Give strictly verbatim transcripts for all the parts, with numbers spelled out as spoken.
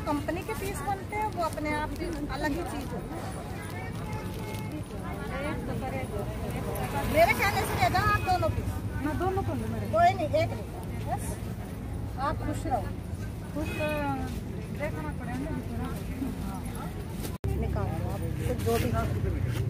Company के piece बनते हैं वो अपने आप की अलग ही चीज होती है। मेरे कहने से ले जाओ आप दोनों पीस। ना दोनों को कोई नहीं, एक नहीं, बस आप खुश रहो। खुश देखना पड़ेगा, निकालो आप कुछ दो भी।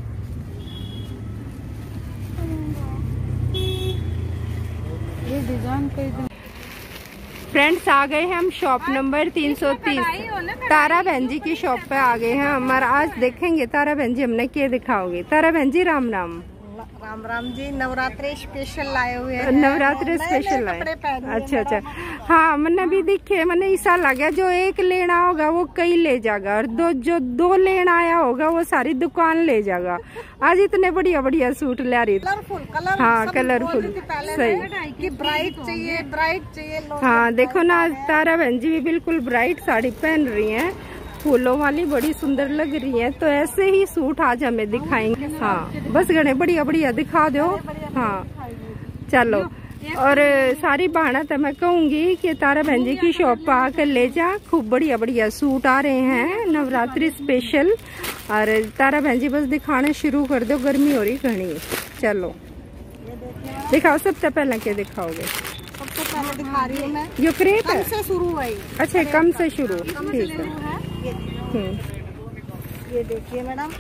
ये डिजाइन कोई फ्रेंड्स आ गए हैं हम शॉप नंबर तीन सौ तीस तारा बहन जी की शॉप पे आ गए हैं। हमारा आज देखेंगे तारा बहन जी हमने क्या दिखाओगे। तारा बहन जी राम राम। राम राम जी, नवरात्रि स्पेशल लाए हुए हैं। नवरात्रि स्पेशल लाए, अच्छा अच्छा। हाँ मैंने भी दिखे, मैंने ऐसा लगा जो एक लेना होगा वो कई ले जाएगा और दो जो दो लेना आया होगा वो सारी दुकान ले जाएगा। आज इतने बढ़िया बढ़िया सूट ला रही, कलरफुल कलर, हाँ कलरफुल सही कि ब्राइट चाहिए, ब्राइट चाहिए। हाँ देखो ना तारा बहन जी भी बिल्कुल ब्राइट साड़ी पहन रही हैं, फूलों वाली बड़ी सुंदर लग रही है। तो ऐसे ही सूट आज हमें दिखाएंगे। हाँ बस गणे बढ़िया बढ़िया दिखा दो। हाँ चलो, और सारी बहाना तो मैं कहूँगी कि तारा बहन जी की शॉप पर आकर ले जा, खूब बढ़िया बढ़िया सूट आ रहे हैं नवरात्रि स्पेशल। और तारा बहन जी बस दिखाना शुरू कर दो, गर्मी हो रही घनी। चलो दिखाओ, सबसे पहले क्या दिखाओगे? सबसे पहले दिखा रही हूँ मैं, जो क्रेप है से शुरू हुई। अच्छा कम से शुरू, ठीक है। ये देखिए मैडम,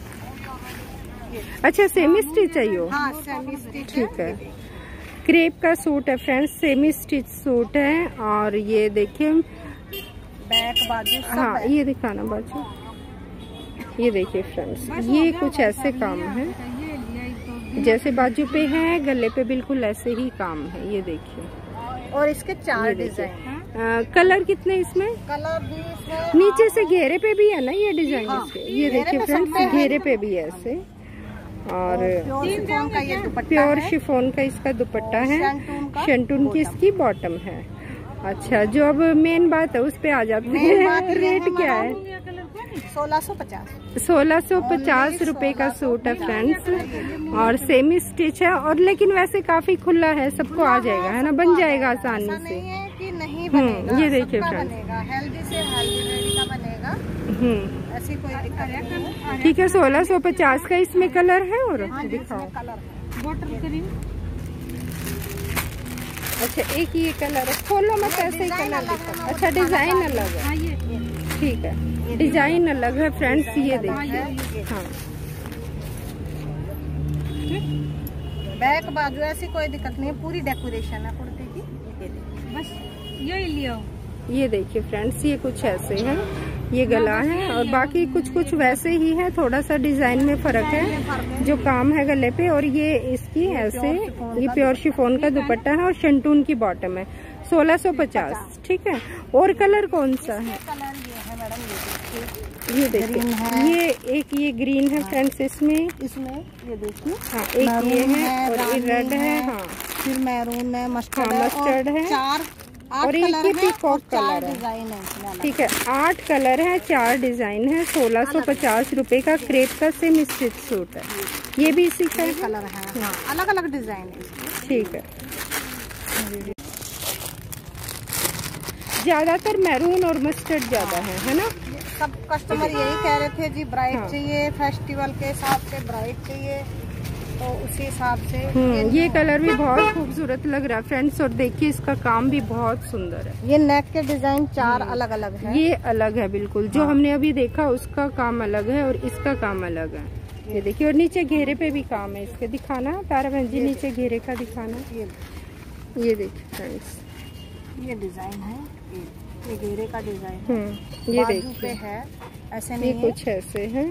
अच्छा सेमी स्टिच चाहिए? हाँ सेमी स्टिच, ठीक है। क्रेप का सूट है फ्रेंड्स, सेमी स्टिच सूट है। और ये देखिए बैक बाजू, हाँ ये दिखाना बाजू, ये देखिए फ्रेंड्स, ये कुछ ऐसे काम है जैसे बाजू पे है, गले पे बिल्कुल ऐसे ही काम है। ये देखिए, और इसके चार डिजाइन। कलर कितने इसमें? कलर भी इसमें नीचे से घेरे पे भी है ना ये डिजाइन। हाँ, इसके ये देखिए फ्रेंड्स, घेरे पे भी है ऐसे। और प्योर शिफोन का इसका दुपट्टा है, शंटून की इसकी बॉटम है। अच्छा जो अब मेन बात है उस पे आ जाते हैं, रेट क्या है? सोलह सौ पचास सोलह सौ पचास रूपए का सूट है फ्रेंड्स, और सेमी स्टिच है। और लेकिन वैसे काफी खुला है, सबको आ जाएगा है ना, बन जाएगा आसानी से। कि नहीं बनेगा, ये देखिए फ्रेंड्स, हेल्दी से हेल्दी का बनेगा, हम्म ऐसी कोई दिक्कत नहीं। ठीक है। सोलह सौ पचास का इसमें कलर है और हाँ, दिखाओ। वाटर ग्रीन, अच्छा एक ये कलर है, खोलो मत ऐसे ही कलर दिखा। अच्छा डिजाइन अलग है, ठीक है, डिजाइन अलग है फ्रेंड्स। ये देखिए, हाँ बैक बाजू ऐसी कोई दिक्कत नहीं है, पूरी डेकोरेशन है कुर्ती की। बस यही लियो। ये देखिए फ्रेंड्स, ये कुछ ऐसे है, ये गला है और बाकी कुछ कुछ वैसे ही है, थोड़ा सा डिजाइन में फर्क है जो काम है गले पे। और ये इसकी ऐसे, ये प्योर शिफोन का दुपट्टा है और शंटून की बॉटम है। सोलह सौ पचास, ठीक है। और कलर कौन सा है? ये देखिए, ये एक ये ग्रीन है फ्रेंड्स, इसमें इसमें ये देखिए, हाँ एक ये है और ये रेड है, हाँ फिर मैरून है, मस्टर्ड हाँ, मस्टर्ड है, चार और एक ये पीकॉक कलर है, है। ठीक है। आठ कलर है, चार डिजाइन है। सोलह सौ पचास रूपए का क्रेप का सेमी स्टिच सूट है। ये भी इसी का कलर है, हाँ, अलग अलग डिजाइन है, ठीक है। ज्यादातर मैरून और मस्टर्ड ज्यादा है, है ना? सब कस्टमर यही कह रहे थे जी, ब्राइट हाँ। चाहिए, फेस्टिवल के हिसाब से ब्राइट चाहिए, तो उसी हिसाब से ये, ये कलर भी बहुत खूबसूरत लग रहा है फ्रेंड्स। और देखिए इसका काम भी बहुत सुंदर है। ये नेक के डिजाइन चार अलग अलग है, ये अलग है बिल्कुल। जो हाँ। हमने अभी देखा उसका काम अलग है और इसका काम अलग है। ये देखिए, और नीचे घेरे पे भी काम है इसके, दिखाना तारा बहन जी, नीचे घेरे का दिखाना। ये ये देखिए फ्रेंड्स, ये डिजाइन है, ये घेरे का डिजाइन है, ये देखिए है, ऐसे नहीं ये कुछ ऐसे है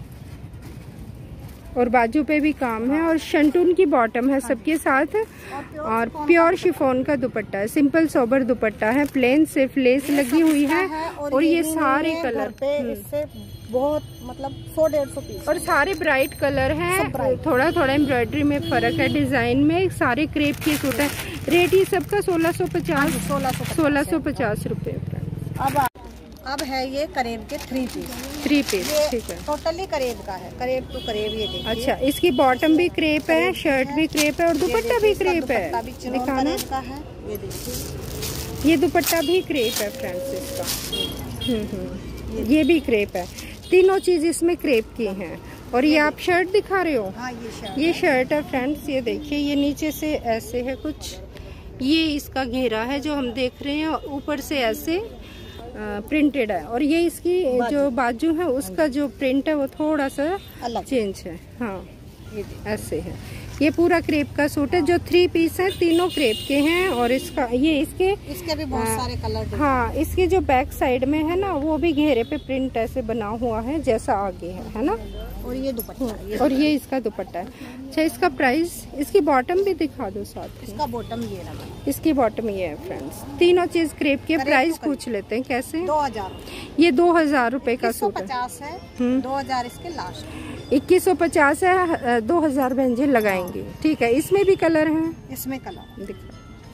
और बाजू पे भी काम है। और शंटून की बॉटम है सबके साथ, और प्योर शिफोन का दुपट्टा है, सिंपल सोबर दुपट्टा है, प्लेन सिर्फ लेस लगी हुई है। और ये सारे कलर इससे बहुत मतलब सौ डेढ़ सौ पीस, और सारे ब्राइट कलर हैं, थोड़ा थोड़ा एम्ब्रॉयडरी में फर्क है, डिजाइन में। सारे क्रेप के सूट है। रेट ये सबका सोलह सौ पचास सोलह सौ पचास रूपए। अब अब है ये करेब के थ्री पीस, थ्री पीस, ठीक है। टोटली करेब का है, करेब टू करेब। ये देखिए, अच्छा इसकी बॉटम भी क्रेप है, शर्ट भी क्रेप है और दुपट्टा भी क्रेप है, दिखाना। ये देखिए, ये दुपट्टा भी क्रेप है फ्रेंड्स इसका। हम्म हम्म ये भी क्रेप है, तीनों चीज इसमें क्रेप की हैं। और ये आप शर्ट दिखा रहे हो? हाँ, ये शर्ट ये शर्ट है फ्रेंड्स, ये देखिए, ये नीचे से ऐसे है कुछ, ये इसका घेरा है जो हम देख रहे हैं, ऊपर से ऐसे प्रिंटेड है। और ये इसकी बाजू। जो बाजू है उसका जो प्रिंट है वो थोड़ा सा अलग चेंज है। हाँ, ये ऐसे है। ये पूरा क्रेप का सूट है, जो थ्री पीस है तीनों क्रेप के हैं। और इसका ये इसके इसके भी बहुत आ, सारे कलर। हाँ, इसके जो बैक साइड में है ना, वो भी घेरे पे प्रिंट ऐसे बना हुआ है जैसा आगे है, है ना। और ये दुपट्टा, ये और ये इसका दुपट्टा है। अच्छा, इसका प्राइस, इसकी बॉटम भी दिखा दो साथ। इसका बॉटम ये रहा, इसकी बॉटम ये है फ्रेंड्स। तीनों चीज क्रेप के। प्राइस पूछ लेते हैं कैसे? दो हजार ये दो हजार रूपए का सूट है। पचास है, दो हजार इसके लास्ट। इक्कीस सौ पचास है, दो हजार बहन लगाएंगे। ठीक है, इसमें भी कलर है। इसमें कलर दिखा,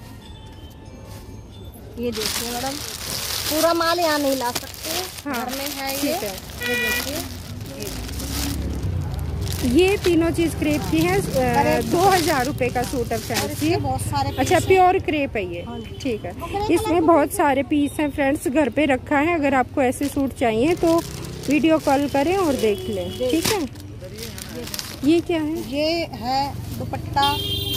ये देखिए मैडम, पूरा माल यहाँ नहीं ला सकते। हाँ, घर में है ये। ठीक है, ये देखिए, ये तीनों चीज क्रेप की है। दो हजार रूपए का सूट है फ्रेंड्स ये। बहुत सारे अच्छा, प्योर क्रेप है ये। ठीक है, इसमें बहुत सारे पीस हैं फ्रेंड्स, घर पे रखा है। अगर आपको ऐसे सूट चाहिए तो वीडियो कॉल करें और देख लें। ठीक है, ये क्या है? ये है दुपट्टा,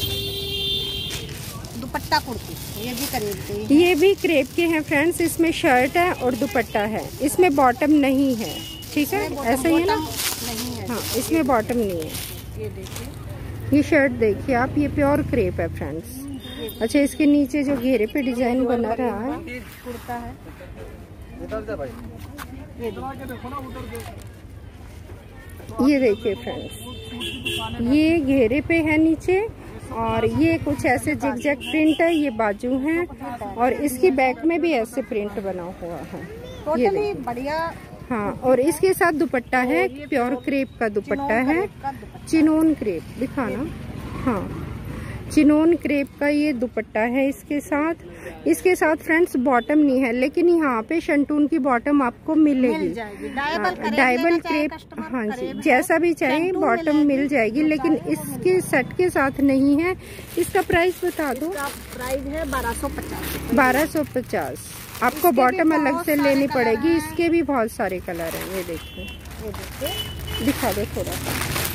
दुपट्टा कुर्ती, ये भी खरीदते हैं। ये भी क्रेप के हैं फ्रेंड्स, इसमें शर्ट है और दुपट्टा है, इसमें बॉटम नहीं है। ठीक है, ऐसा ही है ना? नहीं है। हाँ, इसमें बॉटम नहीं है। ये देखिए, ये शर्ट देखिए आप, ये प्योर क्रेप है फ्रेंड्स। अच्छा, इसके नीचे जो घेरे पे डिजाइन बना रहा है, कुर्ता है। ये देखिए फ्रेंड्स, ये घेरे पे है नीचे, और ये कुछ ऐसे जिगजैग प्रिंट है, ये बाजू है, और इसकी बैक में भी ऐसे प्रिंट बना हुआ है। टोटली बढ़िया। हाँ, और इसके साथ दुपट्टा है, प्योर क्रेप का दुपट्टा है, चिनोन क्रेप दिखाना। हाँ, चिनोन क्रेप का ये दुपट्टा है इसके साथ। इसके साथ फ्रेंड्स बॉटम नहीं है, लेकिन यहाँ पे शंटून की बॉटम आपको मिलेगी। डायबल क्रेप, हाँ जी, जैसा भी चाहिए बॉटम मिल जाएगी, लेकिन इसके सेट के साथ नहीं है। इसका प्राइस बता दो। प्राइस है बारह सौ पचास। बारह सौ पचास। आपको बॉटम अलग से लेनी पड़ेगी। इसके भी बहुत सारे कलर हैं, ये देखिए, ये देखिए, दिखा दो थोड़ा सा।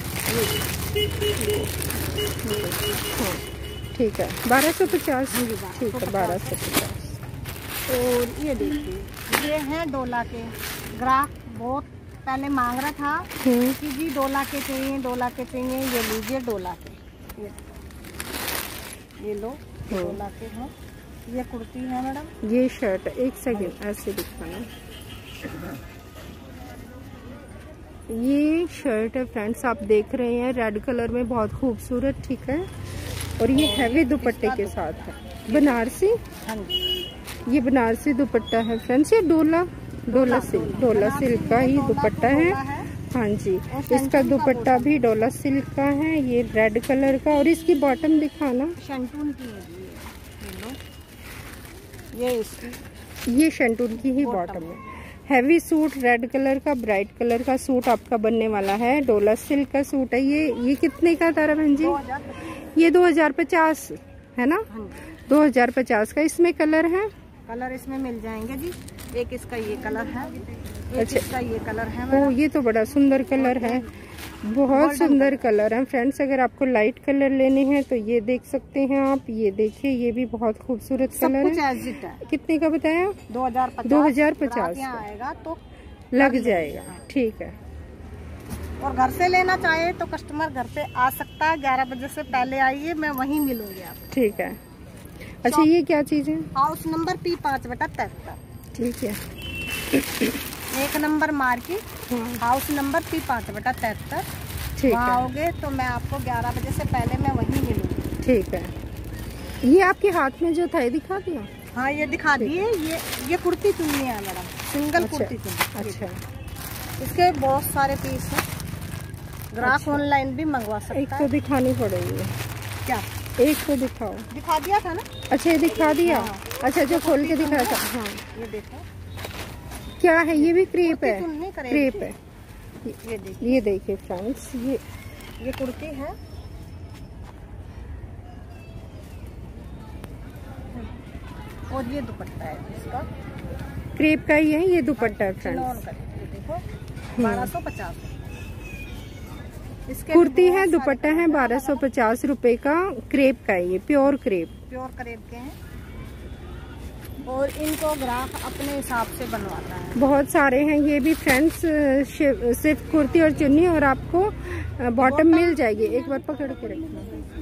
हाँ, ठीक है, बारह सौ पचास। ठीक है, बारह सौ पचास। और ये देखिए, ये है डोला के। ग्राहक बहुत पहले मांग रहा था कि जी डोला के चाहिए, डोला के चाहिए, ये लीजिए डोला के। ये, ये लो, डोला के हैं। ये कुर्ती है मैडम, ये शर्ट। एक सेकंड, ऐसे दिखाना। ये शर्ट है फ्रेंड्स, आप देख रहे हैं, रेड कलर में, बहुत खूबसूरत। ठीक है, और ये हैवी दुपट्टे के साथ है, बनारसी। ये बनारसी दुपट्टा है फ्रेंड्स। ये डोला डोला सिल्क, डोला सिल्क का ही दुपट्टा है। हाँ जी, इसका दुपट्टा भी डोला सिल्क का है, ये रेड कलर का। और इसकी बॉटम दिखाना। शंटून की है ये, इसकी, ये शंटून की ही बॉटम है। हैवी सूट, रेड कलर का, ब्राइट कलर का सूट आपका बनने वाला है। डोला सिल्क का सूट है ये। ये कितने का तारा बहन जी? ये दो हजार पचास है ना? दो हजार पचास का। इसमें कलर है? कलर इसमें मिल जाएंगे जी। एक इसका ये कलर है, एक अच्छा, इसका ये कलर है। ओ, ये तो बड़ा सुंदर कलर है, बहुत सुंदर कलर है फ्रेंड्स। अगर आपको लाइट कलर लेने हैं तो ये देख सकते हैं आप। ये देखिए, ये भी बहुत खूबसूरत कलर है। कितने का बताया? दो हजार पचास। दो हजार पचास आएगा तो लग जाएगा। ठीक है, और घर से लेना चाहे तो कस्टमर घर पे आ सकता है। ग्यारह बजे से पहले आइए, मैं वहीं मिलूंगी आप। ठीक है। अच्छा, ये क्या चीज है? हाउस नंबर पी पाँच बटा तिहत्तर। ठीक है, एक number market, house number P पाँच बटा तिहत्तर। ठीक है, आओगे तो मैं आपको ग्यारह बजे से पहले मैं वहीं मिलूंगी। ठीक है। ये आपके हाथ में जो था ये दिखा दिया? हाँ, ये दिखा दिए। ये ये कुर्ती चुन्नी है मैडम, सिंगल अच्छा, कुर्ती चुन्नी। अच्छा, इसके बहुत सारे पीस हैं, ग्राहक ऑनलाइन भी मंगवा सकता है। एक तो दिखानी पड़ेगी। क्या? एक तो दिखाओ। दिखा दिया था ना? अच्छा, ये दिखा दिया। हाँ। अच्छा, जो खोल के दिखाया था। हाँ, ये देखो, क्या है? ये भी क्रेप है? क्रेप है। ये देखिए, ये देखिए फ्रेंड्स, ये ये कुर्ती है। और ये दुपट्टा है इसका। क्रेप का ही है ये दुपट्टा फ्रेंड्स। देखो बारह सौ पचास। इसके कुर्ती है, दुपट्टा है बारह सौ पचास रूपए का। क्रेप का है ये, प्योर क्रेप, प्योर क्रेप के हैं और इनको ग्राहक अपने हिसाब से बनवाता है। बहुत सारे हैं ये भी फ्रेंड्स। सिर्फ कुर्ती और चुन्नी और आपको बॉटम मिल जाएगी। एक बार पकड़ के रखना,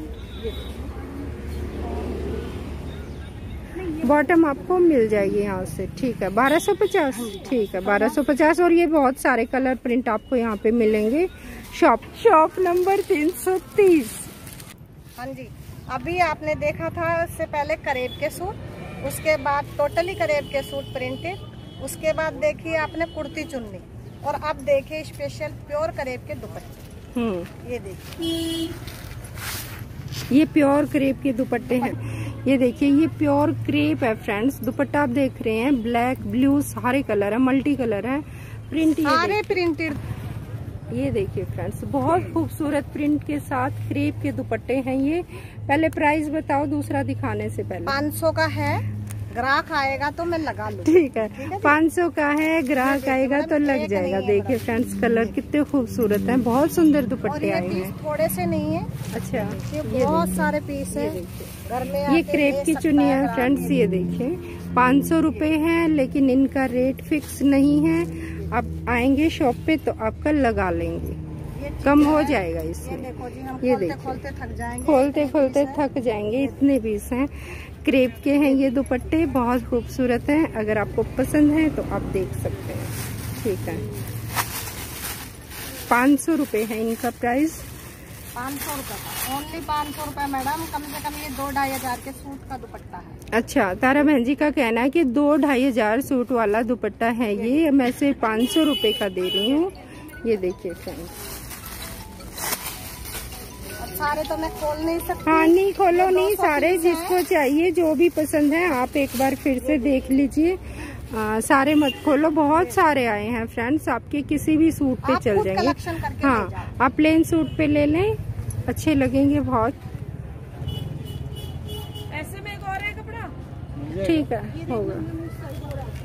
बॉटम आपको मिल जाएगी यहाँ से। ठीक है, बारह सौ पचास। ठीक है, बारह सौ पचास। और ये बहुत सारे कलर प्रिंट आपको यहाँ पे मिलेंगे। शॉप शॉप नंबर तीन सौ तीस। हाँ जी, अभी आपने देखा था इससे पहले करेब के सूट, उसके बाद टोटली करेब के सूट प्रिंटेड, उसके बाद देखिए आपने कुर्ती चुन्नी, और अब देखिए स्पेशल प्योर करेब के दुपट्टे। हम्म, ये देखिए ये प्योर क्रेप के दुपट्टे हैं। ये देखिए ये प्योर क्रेप है फ्रेंड्स। दुपट्टा आप देख रहे हैं, ब्लैक ब्लू सारे कलर है, मल्टी कलर है, प्रिंट सारे प्रिंटेड। ये देखिए फ्रेंड्स, बहुत खूबसूरत प्रिंट के साथ क्रेप के दुपट्टे हैं ये। पहले प्राइस बताओ दूसरा दिखाने से पहले। पाँच सौ का है, ग्राहक आएगा तो मैं लगा लूँ। ठीक है, पाँच सौ का है, ग्राहक आएगा तो लग जाएगा। देखिए फ्रेंड्स, कलर कितने खूबसूरत हैं, बहुत सुंदर दुपट्टे आए हैं। थोड़े से नहीं है, अच्छा, ये बहुत सारे पीस है। घर में ये क्रेप की चुन्नी है फ्रेंड्स। ये देखिए पाँच सौ रूपये है, लेकिन इनका रेट फिक्स नहीं है। आप आएंगे शॉप पे तो आपका लगा लेंगे, कम हो जाएगा इसमें। ये देखिए, खोलते थक जाएंगे, खोलते खोलते थक जाएंगे, इतने पीस हैं। क्रेप के हैं ये दुपट्टे, बहुत खूबसूरत हैं। अगर आपको पसंद है तो आप देख सकते हैं। ठीक है, पाँच सौ रुपये है इनका प्राइस। पाँच सौ रुपये का, ओनली पाँच सौ रुपये मैडम। कम से कम ये दो ढाई हजार के सूट का दुपट्टा है। अच्छा, तारा बहन जी का कहना है कि दो ढाई हजार सूट वाला दुपट्टा है ये। मैं सिर्फ पाँच सौ रुपये का दे रही हूँ। ये देखिए फ्रेंड्स, सारे तो मैं खोल नहीं सकती। हाँ, नहीं खोलो नहीं, सारे जिसको चाहिए जो भी पसंद है आप एक बार फिर से देख लीजिए। आ, सारे मत खोलो, बहुत सारे आए हैं फ्रेंड्स। आपके किसी भी सूट पे चल जाएंगे। हाँ, आप प्लेन सूट पे ले लें, अच्छे लगेंगे बहुत। ऐसे में एक और है कपड़ा। ठीक है, होगा।